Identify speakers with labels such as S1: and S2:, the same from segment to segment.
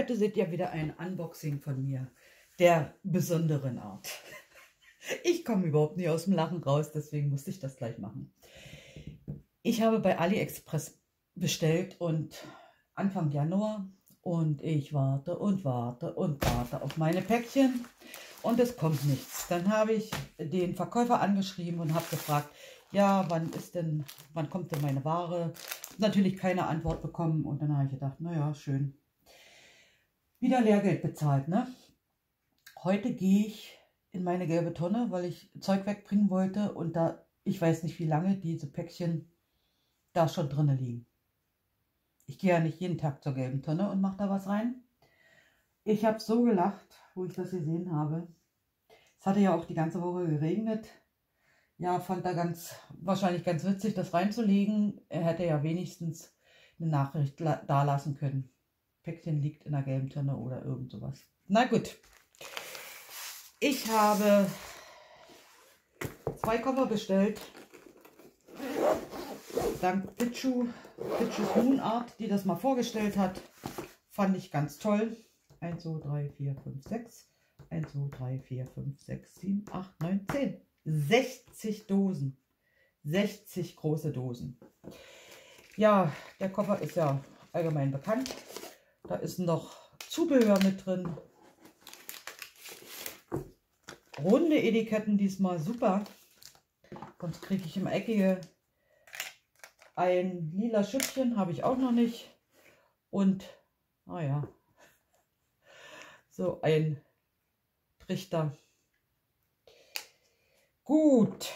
S1: Heute seht ihr wieder ein Unboxing von mir, der besonderen Art. Ich komme überhaupt nicht aus dem Lachen raus, deswegen musste ich das gleich machen. Ich habe bei AliExpress bestellt und Anfang Januar und ich warte und warte und warte auf meine Päckchen und es kommt nichts. Dann habe ich den Verkäufer angeschrieben und habe gefragt, ja, wann kommt denn meine Ware? Natürlich keine Antwort bekommen und dann habe ich gedacht, naja, schön. Wieder Lehrgeld bezahlt, ne? Heute gehe ich in meine gelbe Tonne, weil ich Zeug wegbringen wollte und da, ich weiß nicht wie lange, diese Päckchen da schon drinnen liegen. Ich gehe ja nicht jeden Tag zur gelben Tonne und mache da was rein. Ich habe so gelacht, wo ich das gesehen habe. Es hatte ja auch die ganze Woche geregnet. Ja, fand er wahrscheinlich ganz witzig, das reinzulegen. Er hätte ja wenigstens eine Nachricht da lassen können. Päckchen liegt in der gelben Tonne oder irgend sowas. Na gut. Ich habe 2 Koffer bestellt. Dank Pitchus Moonart, die das mal vorgestellt hat. Fand ich ganz toll. 1, 2, 3, 4, 5, 6. 1, 2, 3, 4, 5, 6, 7, 8, 9, 10. 60 Dosen. 60 große Dosen. Ja, der Koffer ist ja allgemein bekannt. Da ist noch Zubehör mit drin. Runde Etiketten diesmal, super. Sonst kriege ich im Eckige ein lila Schüppchen, habe ich auch noch nicht. Und, naja, so ein Trichter. Gut,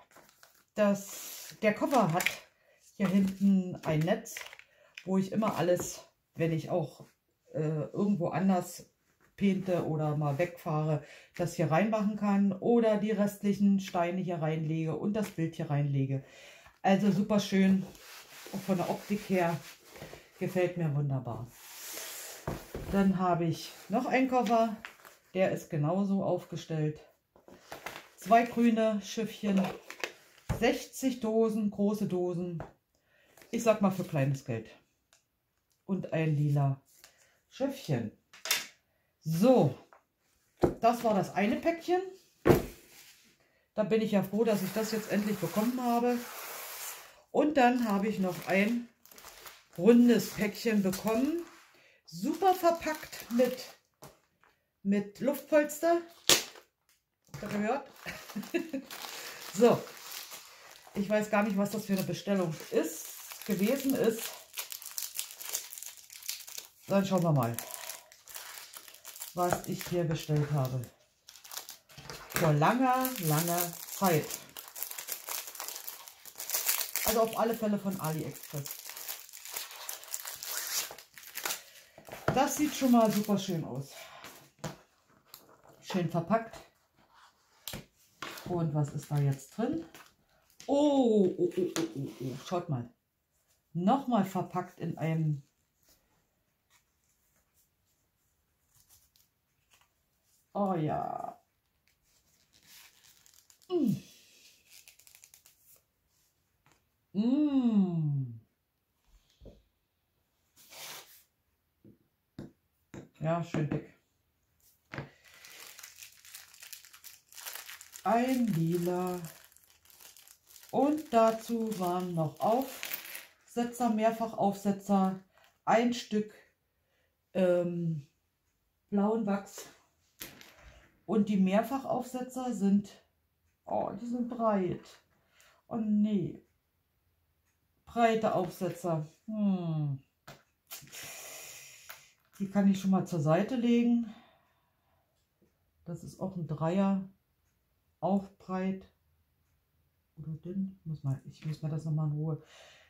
S1: der Koffer hat hier hinten ein Netz, wo ich immer alles, wenn ich auch irgendwo anders painte oder mal wegfahre, das hier reinmachen kann oder die restlichen Steine hier reinlege und das Bild hier reinlege. Also super schön, auch von der Optik her gefällt mir wunderbar. Dann habe ich noch einen Koffer, der ist genauso aufgestellt. 2 grüne Schiffchen, 60 Dosen, große Dosen, ich sag mal für kleines Geld. Und ein lila Schiffchen. So, das war das eine Päckchen. Da bin ich ja froh, dass ich das jetzt endlich bekommen habe. Und dann habe ich noch ein rundes Päckchen bekommen. Super verpackt mit Luftpolster. Habt ihr gehört? So, ich weiß gar nicht, was das für eine Bestellung gewesen ist. Dann schauen wir mal, was ich hier bestellt habe. Vor langer, langer Zeit. Also auf alle Fälle von AliExpress. Das sieht schon mal super schön aus. Schön verpackt. Und was ist da jetzt drin? Oh. Schaut mal. Nochmal verpackt in einem... Oh ja. Ja, schön dick. Ein lila. Und dazu waren noch Aufsetzer, Mehrfachaufsetzer, ein Stück blauen Wachs. Und die Mehrfachaufsetzer sind, oh, die sind breit. Oh nee. Breite Aufsetzer. Die kann ich schon mal zur Seite legen. Das ist auch ein Dreier. Auch breit. Oder dünn. Ich muss mal das nochmal in Ruhe.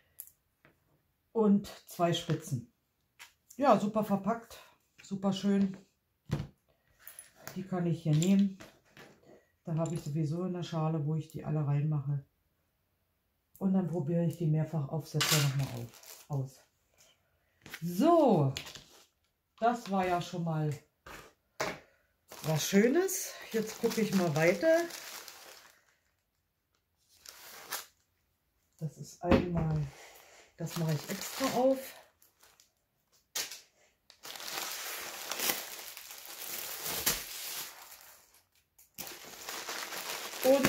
S1: Und 2 Spitzen. Ja, super verpackt. Super schön. Die kann ich hier nehmen. Da habe ich sowieso eine Schale, wo ich die alle reinmache. Und dann probiere ich die Mehrfachaufsetzer nochmal aus. So, das war ja schon mal was Schönes. Jetzt gucke ich mal weiter. Das ist einmal, das mache ich extra auf. Und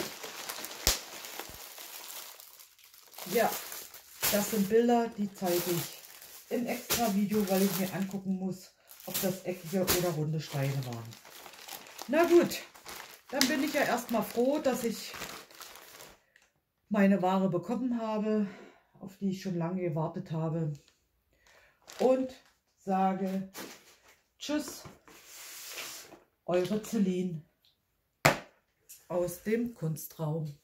S1: ja, das sind Bilder, die zeige ich im extra Video, weil ich mir angucken muss, ob das eckige oder runde Steine waren. Na gut, dann bin ich ja erstmal froh, dass ich meine Ware bekommen habe, auf die ich schon lange gewartet habe. Und sage Tschüss, eure Celine aus dem Kunstraum.